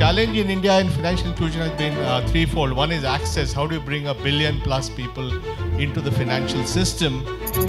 challenge in India in financial inclusion has been threefold. One is access. How do you bring 1 billion plus people into the financial system?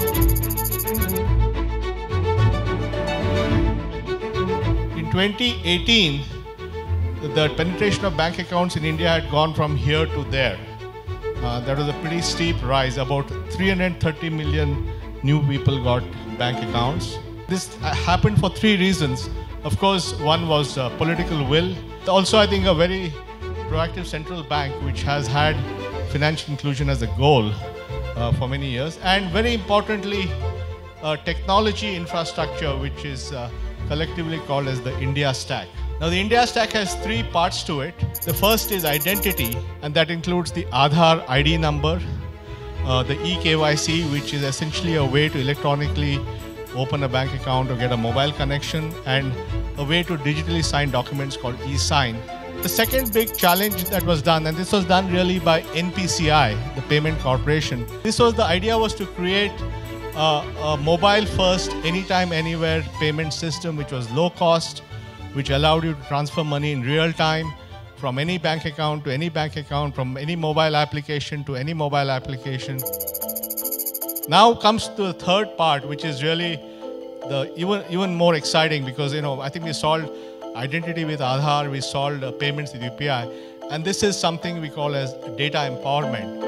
In 2018, the penetration of bank accounts in India had gone from here to there. That was a pretty steep rise. About 330 million new people got bank accounts. This happened for three reasons. Of course, one was political will. Also, I think a very proactive central bank which has had financial inclusion as a goal for many years. And very importantly, technology infrastructure which is collectively called as the India Stack. Now, the India Stack has three parts to it. The first is identity, and that includes the Aadhaar ID number, the eKYC, which is essentially a way to electronically open a bank account or get a mobile connection, and a way to digitally sign documents called eSign. The second big challenge that was done, and this was done really by NPCI, the Payment Corporation. The idea was to create a mobile-first, anytime, anywhere payment system which was low cost, which allowed you to transfer money in real time from any bank account to any bank account, from any mobile application to any mobile application. Now comes to the third part, which is really the even more exciting, because I think we solved identity with Aadhaar, we solved payments with UPI, and this is something we call as data empowerment.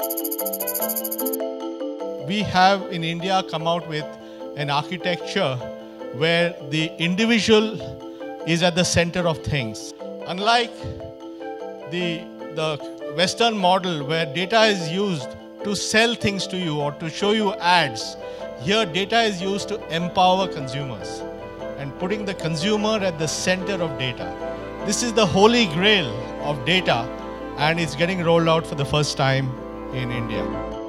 We have in India come out with an architecture where the individual is at the center of things. Unlike the Western model where data is used to sell things to you or to show you ads, here data is used to empower consumers and putting the consumer at the center of data. This is the holy grail of data, and it's getting rolled out for the first time in India.